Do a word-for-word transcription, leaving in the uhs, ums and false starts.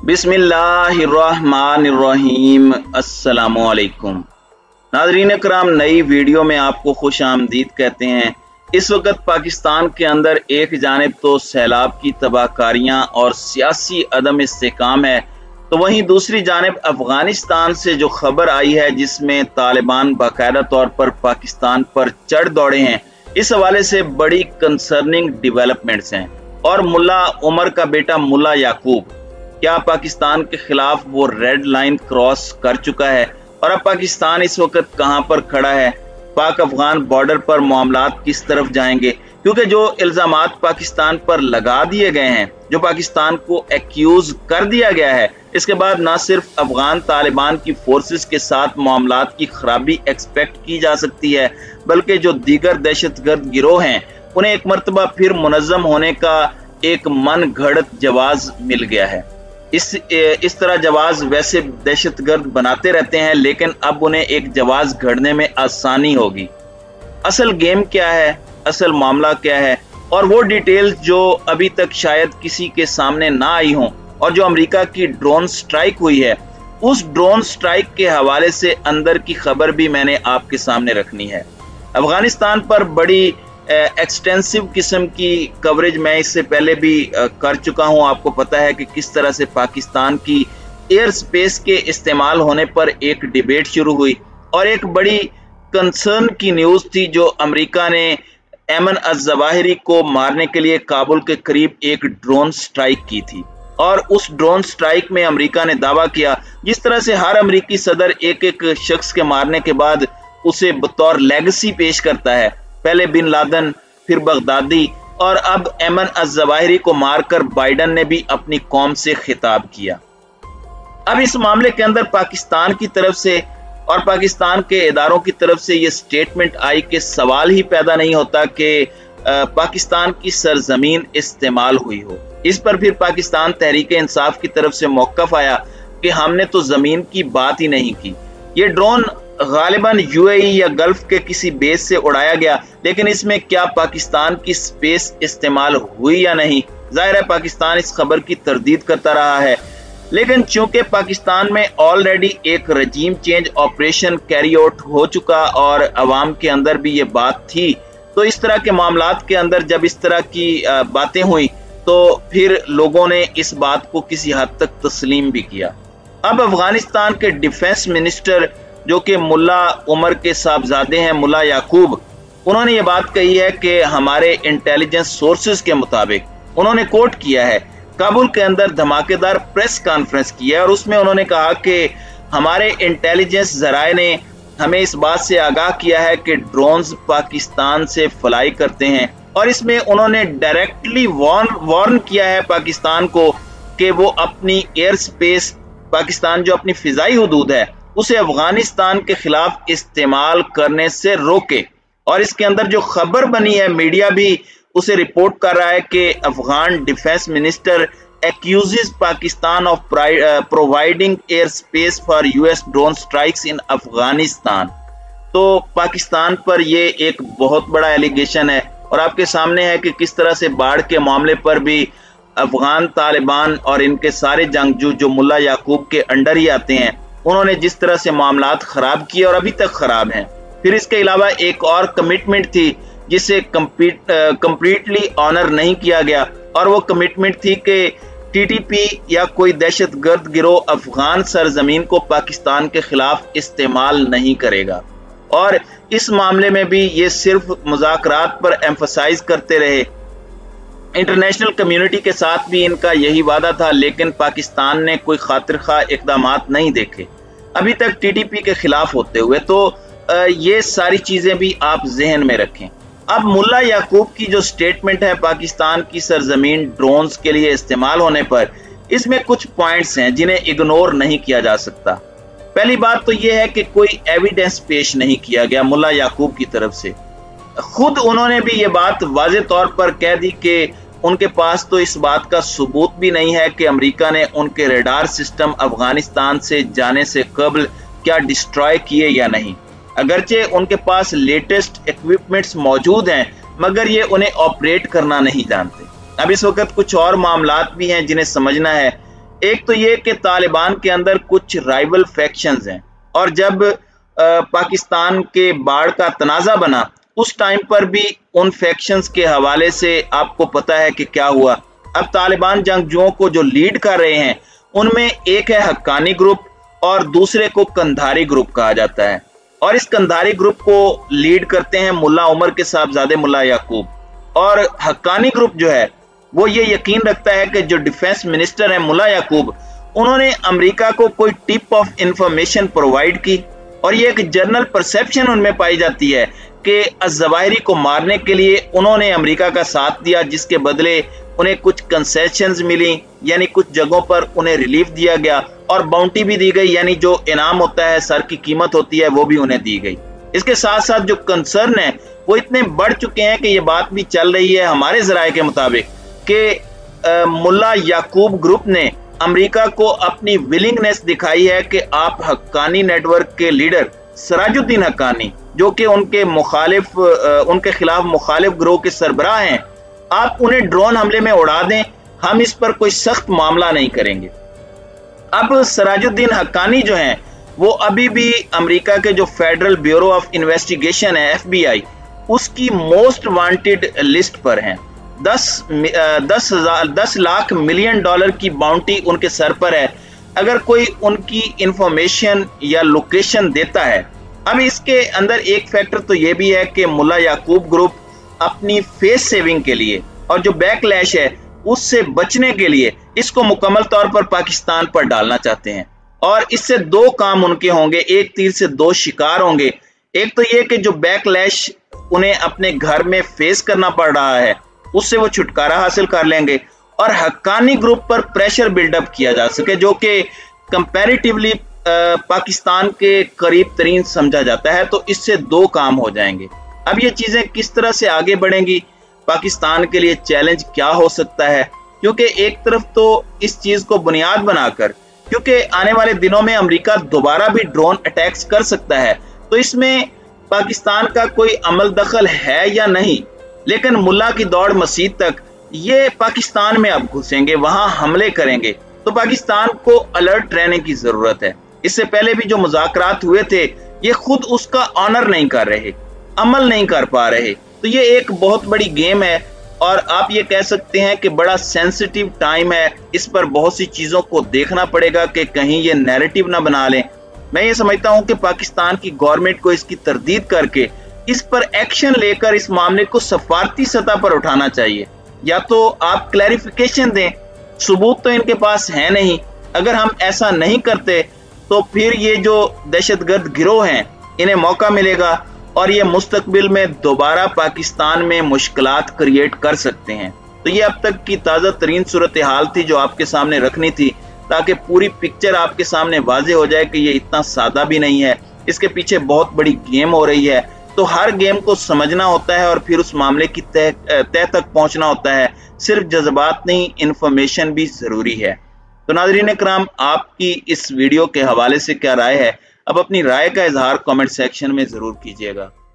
बिस्मिल्लाहिर्रहमानिर्रहीम। अस्सलामुअलैकुम नाज़रीन कराम, नई वीडियो में आपको खुश आमदीद कहते हैं। इस वक्त पाकिस्तान के अंदर एक जानिब तो सैलाब की तबाहकारियाँ और सियासी अदम इस्तेकाम है, तो वहीं दूसरी जानिब अफगानिस्तान से जो खबर आई है जिसमें तालिबान बाकायदा तौर पर पाकिस्तान पर चढ़ दौड़े हैं, इस हवाले से बड़ी कंसर्निंग डेवलपमेंट्स हैं। और मुल्ला उमर का बेटा मुल्ला याकूब क्या पाकिस्तान के खिलाफ वो रेड लाइन क्रॉस कर चुका है, और अब पाकिस्तान इस वक्त कहां पर खड़ा है, पाक अफगान बॉर्डर पर मामलात किस तरफ जाएंगे, क्योंकि जो इल्जामात पाकिस्तान पर लगा दिए गए हैं, जो पाकिस्तान को एक्यूज कर दिया गया है, इसके बाद न सिर्फ अफगान तालिबान की फोर्सेस के साथ मामलात की खराबी एक्सपेक्ट की जा सकती है, बल्कि जो दीगर दहशतगर्द गिरोह हैं उन्हें एक मरतबा फिर मुनज़्ज़म होने का एक मन घड़त जवाज मिल गया है। इस इस तरह जवाज वैसे दहशतगर्द बनाते रहते हैं, लेकिन अब उन्हें एक जवाज घड़ने में आसानी होगी। असल गेम क्या है, असल मामला क्या है, और वो डिटेल्स जो अभी तक शायद किसी के सामने ना आई हों, और जो अमेरिका की ड्रोन स्ट्राइक हुई है, उस ड्रोन स्ट्राइक के हवाले से अंदर की खबर भी मैंने आपके सामने रखनी है। अफगानिस्तान पर बड़ी एक्सटेंसिव किस्म की कवरेज मैं इससे पहले भी कर चुका हूं। आपको पता है कि किस तरह से पाकिस्तान की एयर स्पेस के इस्तेमाल होने पर एक डिबेट शुरू हुई, और एक बड़ी कंसर्न की न्यूज़ थी जो अमेरिका ने एमन अज़-ज़वाहिरी को मारने के लिए काबुल के करीब एक ड्रोन स्ट्राइक की थी। और उस ड्रोन स्ट्राइक में अमेरिका ने दावा किया, जिस तरह से हर अमेरिकी सदर एक एक शख्स के मारने के बाद उसे बतौर लेगेसी पेश करता है, पहले बिन लादेन, फिर बगदादी, और अब एमन अज़-ज़वाहिरी को मारकर बाइडन ने भी अपनी कौम से खिताब किया। अब इस मामले के अंदर पाकिस्तान की तरफ से और पाकिस्तान के इदारों की तरफ से ये स्टेटमेंट आई कि सवाल ही पैदा नहीं होता कि पाकिस्तान की सरजमीन इस्तेमाल हुई हो। इस पर फिर पाकिस्तान तहरीक इंसाफ की तरफ से मौक़िफ़ आया कि हमने तो जमीन की बात ही नहीं की, ये ड्रोन गालिबन यूएई या गल्फ के किसी बेस से उड़ाया गया, लेकिन इसमें क्या पाकिस्तान की स्पेस इस्तेमाल हुई या नहीं, जाहिर है पाकिस्तान इस खबर की तरदीद करता रहा है। लेकिन चूंकि पाकिस्तान में ऑलरेडी एक regime change operation carry out हो चुका और अवाम के अंदर भी ये बात थी, तो इस तरह के मामलात के अंदर जब इस तरह की बातें हुई तो फिर लोगों ने इस बात को किसी हद तक तस्लीम भी किया। अब अफगानिस्तान के डिफेंस मिनिस्टर जो कि मुल्ला उमर के साहबजादे हैं, मुल्ला याकूब, उन्होंने ये बात कही है कि हमारे इंटेलिजेंस सोर्सेज के मुताबिक, उन्होंने कोट किया है, काबुल के अंदर धमाकेदार प्रेस कॉन्फ्रेंस की है, और उसमें उन्होंने कहा कि हमारे इंटेलिजेंस जराए ने हमें इस बात से आगाह किया है कि ड्रोन्स पाकिस्तान से फ्लाई करते हैं, और इसमें उन्होंने डायरेक्टली वार्न वार्न किया है पाकिस्तान को कि वो अपनी एयर स्पेस, पाकिस्तान जो अपनी फिजाई हुदूद है, उसे अफगानिस्तान के खिलाफ इस्तेमाल करने से रोके। और इसके अंदर जो खबर बनी है, मीडिया भी उसे रिपोर्ट कर रहा है कि Afghan defence minister accuses Pakistan of providing airspace for US drone strikes in Afghanistan. तो पाकिस्तान पर ये एक बहुत बड़ा एलिगेशन है, और आपके सामने है कि किस तरह से बाढ़ के मामले पर भी अफगान तालिबान और इनके सारे जंगजू जो मुल्ला याकूब के अंडर ही आते हैं, उन्होंने जिस तरह से मामलात खराब किए और अभी तक खराब हैं। फिर इसके अलावा एक और कमिटमेंट थी जिसे कंप्लीटली ऑनर नहीं किया गया, और वो कमिटमेंट थी कि टीटीपी या कोई दहशतगर्द गिरोह अफगान सरजमीन को पाकिस्तान के खिलाफ इस्तेमाल नहीं करेगा। और इस मामले में भी ये सिर्फ मुज़ाकरात पर एम्फसाइज करते रहे, इंटरनेशनल कम्युनिटी के साथ भी इनका यही वादा था, लेकिन पाकिस्तान ने कोई खातिर खा इक़दामात नहीं देखे अभी तक टीटीपी के खिलाफ होते हुए। तो ये सारी चीजें भी आप जहन में रखें। अब मुल्ला याकूब की जो स्टेटमेंट है पाकिस्तान की सरजमीन ड्रोन्स के लिए इस्तेमाल होने पर, इसमें कुछ पॉइंट्स हैं जिन्हें इग्नोर नहीं किया जा सकता। पहली बात तो यह है कि कोई एविडेंस पेश नहीं किया गया मुल्ला याकूब की तरफ से। खुद उन्होंने भी ये बात वाज़े तौर पर कह दी कि उनके पास तो इस बात का सबूत भी नहीं है कि अमेरिका ने उनके रेडार सिस्टम अफगानिस्तान से जाने से कबल क्या डिस्ट्रॉय किए या नहीं। अगरचे उनके पास लेटेस्ट इक्विपमेंट्स मौजूद हैं, मगर ये उन्हें ऑपरेट करना नहीं जानते। अब इस वक्त कुछ और मामलात भी हैं जिन्हें समझना है एक तो ये कि तालिबान के अंदर कुछ राइवल फैक्शंस हैं, और जब आ, पाकिस्तान के बाढ़ का तनाज़ा बना उस टाइम पर भी उन फैक्शंस के हवाले से आपको पता है कि क्या हुआ। अब तालिबान जंगजुओं को जो लीड कर रहे हैं उनमें एक है हक्कानी ग्रुप और दूसरे को कंधारी ग्रुप कहा जाता है, और इस कंधारी ग्रुप को लीड करते हैं मुल्ला उमर के साहबजादे मुल्ला याकूब। और हक्कानी ग्रुप जो है वो ये यकीन रखता है कि जो डिफेंस मिनिस्टर है मुल्ला याकूब, उन्होंने अमेरिका को कोई टिप ऑफ इंफॉर्मेशन प्रोवाइड की, और ये एक जनरल परसेप्शन उनमें पाई जाती है कि अज़वाहिरी को मारने के लिए उन्होंने अमेरिका का साथ दिया, जिसके बदले उन्हें कुछ कंसेशंस मिली, यानी कुछ जगहों पर उन्हें रिलीफ दिया गया और बाउंटी भी दी गई, यानी जो इनाम होता है, सर की कीमत होती है, वो भी उन्हें दी गई। इसके साथ साथ जो कंसर्न है वो इतने बढ़ चुके हैं कि ये बात भी चल रही है हमारे ज़राए के मुताबिक कि मुल्ला याकूब ग्रुप ने अमेरिका को अपनी विलिंगनेस दिखाई है कि आप हक्कानी नेटवर्क के लीडर सराजुद्दीन हक्कानी, जो कि उनके मुखालिफ उनके खिलाफ मुखालिफ ग्रोह के सरबराह हैं, आप उन्हें ड्रोन हमले में उड़ा दें, हम इस पर कोई सख्त मामला नहीं करेंगे। अब सराजुद्दीन हक्कानी जो हैं वो अभी भी अमेरिका के जो फेडरल ब्यूरो ऑफ इन्वेस्टिगेशन है एफ बी आई, उसकी मोस्ट वांटेड लिस्ट पर हैं। दस दस हजार दस लाख मिलियन डॉलर की बाउंटी उनके सर पर है अगर कोई उनकी इंफॉर्मेशन या लोकेशन देता है। अब इसके अंदर एक फैक्टर तो ये भी है कि मुल्ला याकूब ग्रुप अपनी फेस सेविंग के लिए और जो बैकलैश है उससे बचने के लिए इसको मुकम्मल तौर पर पाकिस्तान पर डालना चाहते हैं, और इससे दो काम उनके होंगे, एक तीर से दो शिकार होंगे। एक तो ये कि जो बैकलैश उन्हें अपने घर में फेस करना पड़ रहा है उससे वो छुटकारा हासिल कर लेंगे, और हक्कानी ग्रुप पर प्रेशर बिल्डअप किया जा सके, जो कि कंपैरेटिवली पाकिस्तान के करीब तरीन समझा जाता है। तो इससे दो काम हो जाएंगे। अब ये चीजें किस तरह से आगे बढ़ेंगी, पाकिस्तान के लिए चैलेंज क्या हो सकता है, क्योंकि एक तरफ तो इस चीज को बुनियाद बनाकर, क्योंकि आने वाले दिनों में अमेरिका दोबारा भी ड्रोन अटैक्स कर सकता है, तो इसमें पाकिस्तान का कोई अमल दखल है या नहीं, लेकिन मुल्ला की दौड़ मस्जिद तक ये पाकिस्तान में अब घुसेंगे, वहां हमले करेंगे, तो पाकिस्तान को अलर्ट रहने की जरूरत है। इससे पहले भी जो मुज़ाकरात हुए थे ये खुद उसका ऑनर नहीं कर रहे, अमल नहीं कर पा रहे, तो ये एक बहुत बड़ी गेम है, और आप ये कह सकते हैं कि बड़ा सेंसिटिव टाइम है। इस पर बहुत सी चीजों को देखना पड़ेगा कि कहीं ये नैरेटिव ना बना लें। मैं ये समझता हूं कि पाकिस्तान की गवर्नमेंट को इसकी तरदीद करके इस पर एक्शन लेकर इस मामले को सफारती सतह पर उठाना चाहिए। या तो आप क्लैरिफिकेशन दें, सबूत तो इनके पास है नहीं, अगर हम ऐसा नहीं करते तो फिर ये जो दहशतगर्द गिरोह हैं इन्हें मौका मिलेगा और ये मुस्तकबिल में दोबारा पाकिस्तान में मुश्किलात क्रिएट कर सकते हैं। तो ये अब तक की ताज़ा तरीन सूरत हाल थी जो आपके सामने रखनी थी, ताकि पूरी पिक्चर आपके सामने वाजे हो जाए कि ये इतना सादा भी नहीं है, इसके पीछे बहुत बड़ी गेम हो रही है। तो हर गेम को समझना होता है और फिर उस मामले की तह तह तक पहुंचना होता है। सिर्फ जज्बात नहीं, इंफॉर्मेशन भी जरूरी है। तो नाज़रीन इकराम, आपकी इस वीडियो के हवाले से क्या राय है? अब अपनी राय का इजहार कमेंट सेक्शन में जरूर कीजिएगा।